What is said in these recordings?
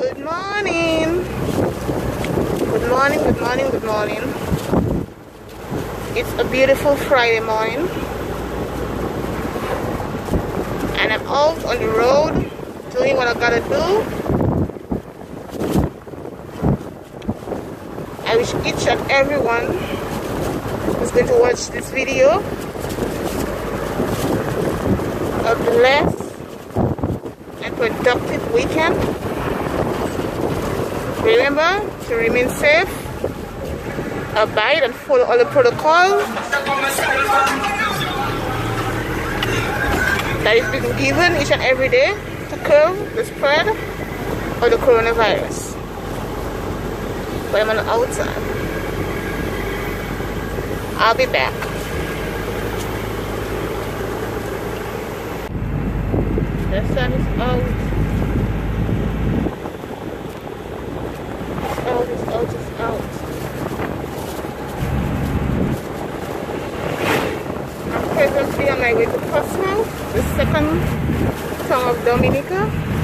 Good morning. Good morning, good morning, good morning. It's a beautiful Friday morning. And I'm out on the road doing what I gotta do. I wish each and everyone who's going to watch this video a blessed and productive weekend. Remember to remain safe, abide and follow all the protocols that is being given each and every day to curb the spread of the coronavirus. But I'm on the outside. I'll be back. The sun is out. It's out. I'm presently on my way to Cosmo, the second town of Dominica.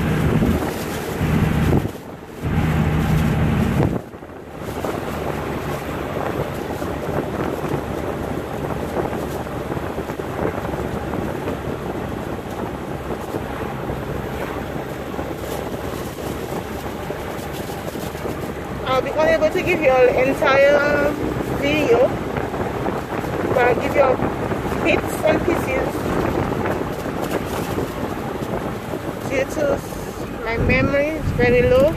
I'll be unable to give you all the entire video, but I'll give you bits and pieces due to my memory is very low.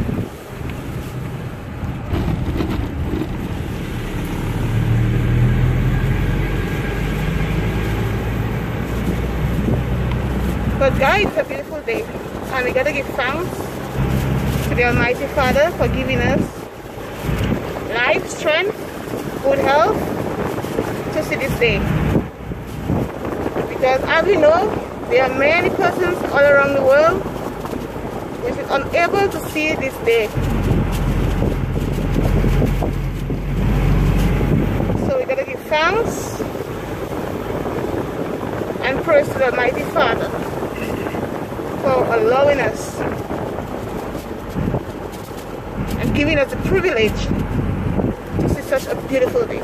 But guys, it's a beautiful day and we gotta give thanks to the Almighty Father for giving us life, strength, good health to see this day. Because as we know, there are many persons all around the world which is unable to see this day. So we gotta give thanks and praise to the Almighty Father for allowing us and giving us the privilege to see such a beautiful day.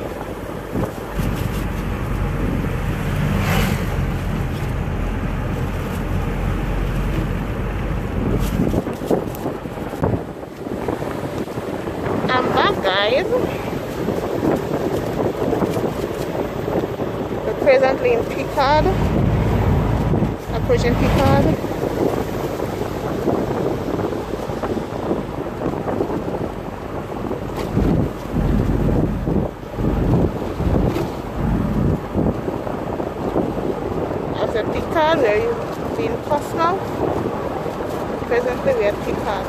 I'm back, guys. We're presently in Picard, approaching Picard. Picard, where you be in Cosmo. Presently we are at Picard.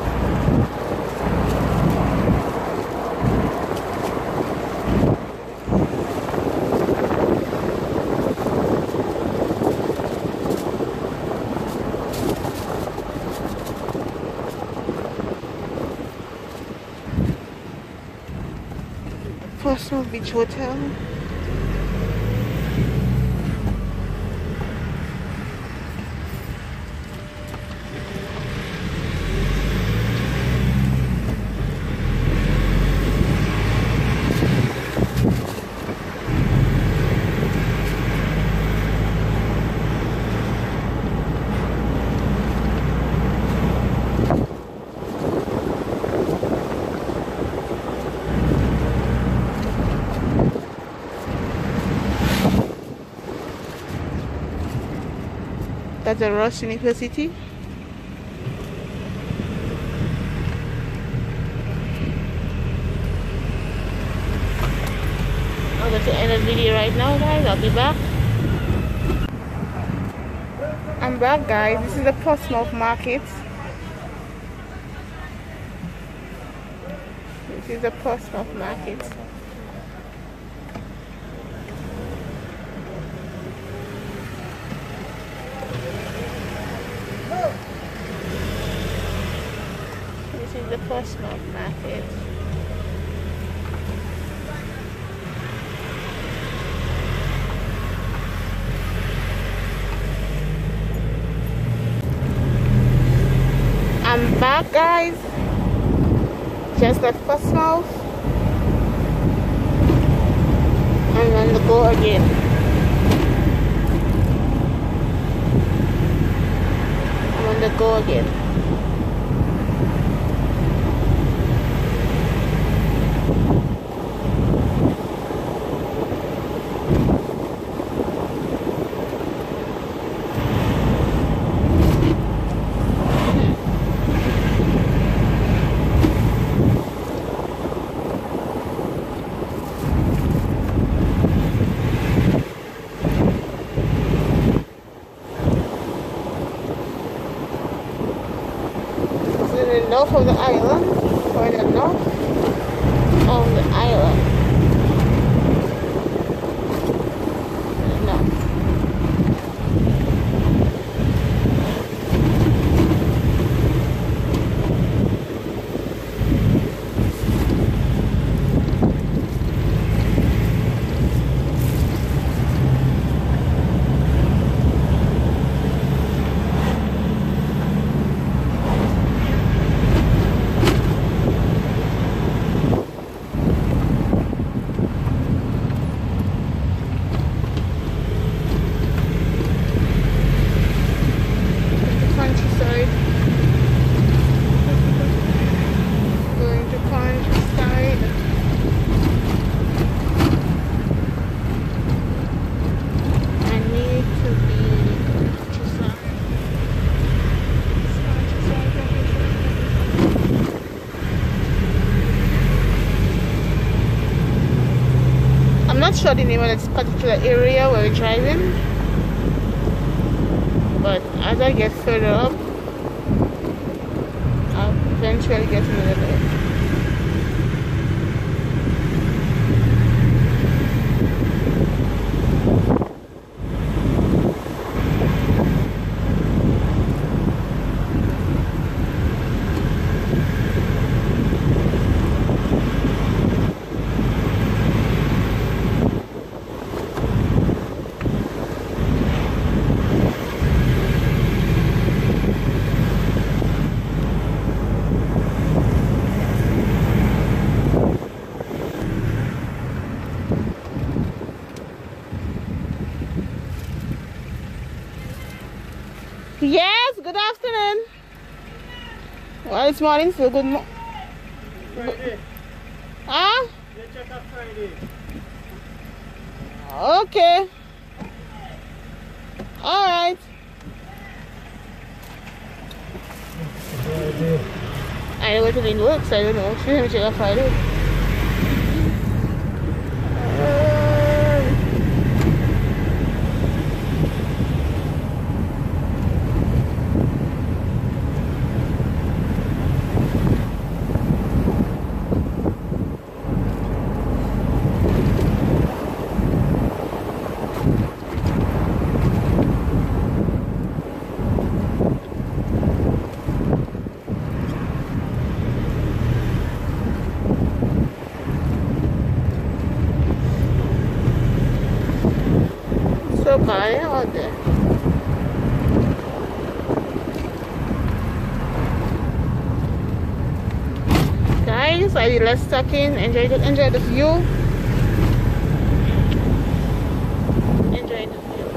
Cosmo Beach Hotel. That's the Ross University. I'm going to end the video right now, guys. I'll be back. I'm back, guys. This is the Portsmouth Market. This is the Portsmouth Market. This is the Portsmouth Market. I'm back, guys. Just at Portsmouth and then to go again. And then to go again. North of the island, further north of the island. No. I'm not sure the name of this particular area where we're driving, but as I get further up, I'll eventually get to know it. Yes, good afternoon. Well, it's morning, so good morning. Friday. Huh? You check up Friday. Okay. Alright. Friday. I know what it didn't work, so I don't know. Should let me check out Friday. So bad out there. Guys, I will let's tuck in. Enjoy the view. Enjoy the view.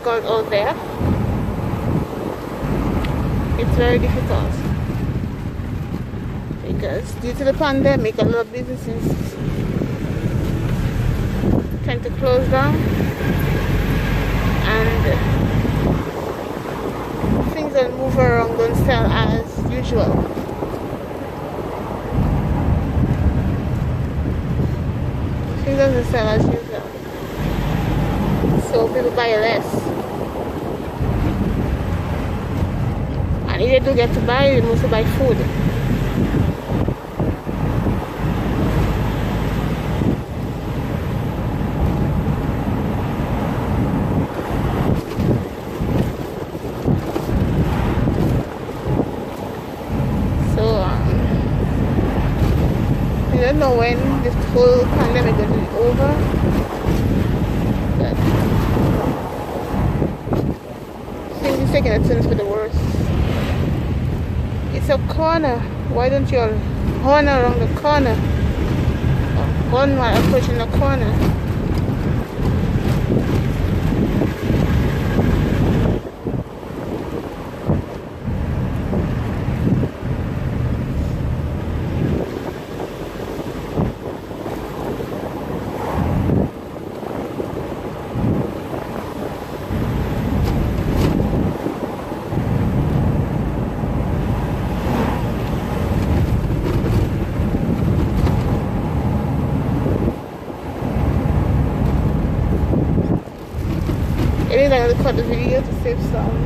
difficult out there. It's very difficult because due to the pandemic, a lot of businesses tend to close down, and things that move around don't sell as usual. Things doesn't sell as usual, so people buy less. And if they do get to buy, they mostly buy food. I don't know when this whole pandemic will be over, but things is taking a turn for the worse. It's a corner. Why don't you all horn around the corner? Or horn while approaching the corner? I'm going to cut the video to save some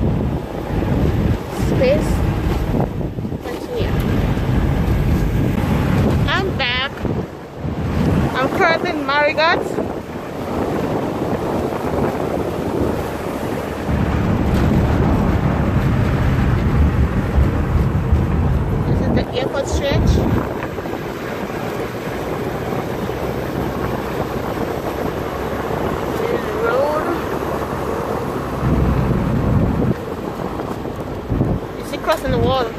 space. Continue. I'm back. I'm currently in Marigot. This is the airport stretch. Crossing the wall.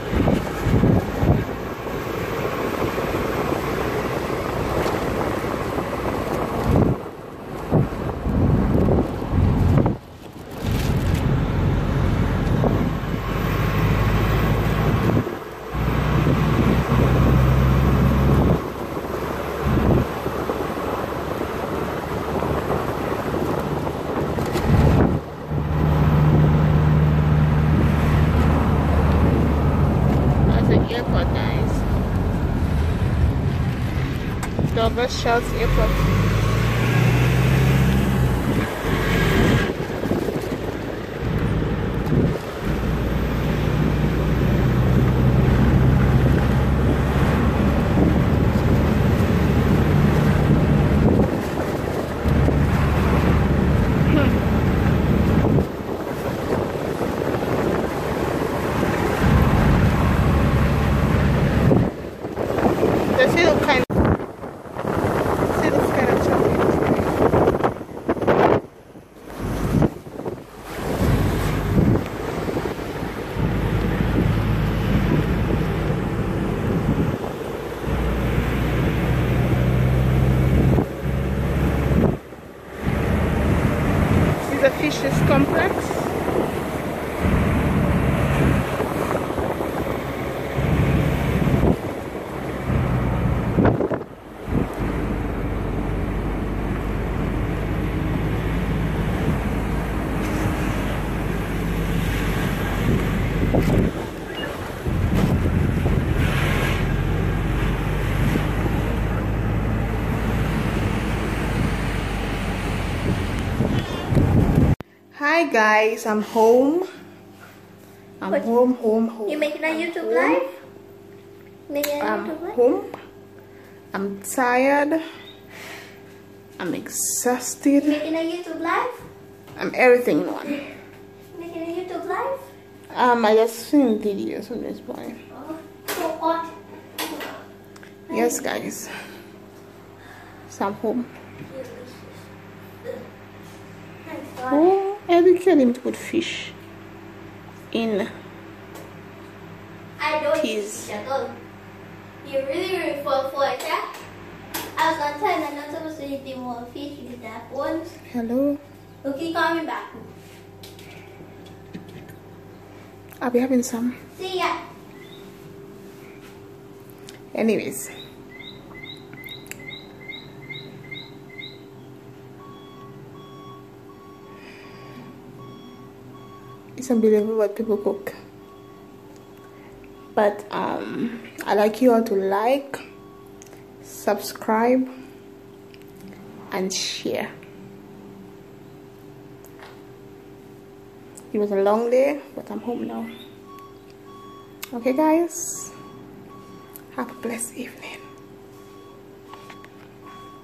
Airport, guys. Douglas Schultz Airport. The Fishes Complex. Hi guys, I'm home. I'm home. You making a YouTube live? Making a YouTube live? Home. I'm tired. I'm exhausted. Making a YouTube live? I'm everything in one. Making a YouTube live? I just seen videos from this point. Oh, so hot. Yes guys. So I'm home. Oh, Eddie can him to put fish in I don't eat peas. fish at all. You really fall for it, yeah? I was gonna tell you I'm not supposed to eat the more fish with that one. Hello. Okay, coming back. I'll be having some. See ya. Anyways, it's unbelievable what people cook. But I'd like you all to like, subscribe, and share. It was a long day, but I'm home now. Okay guys, have a blessed evening.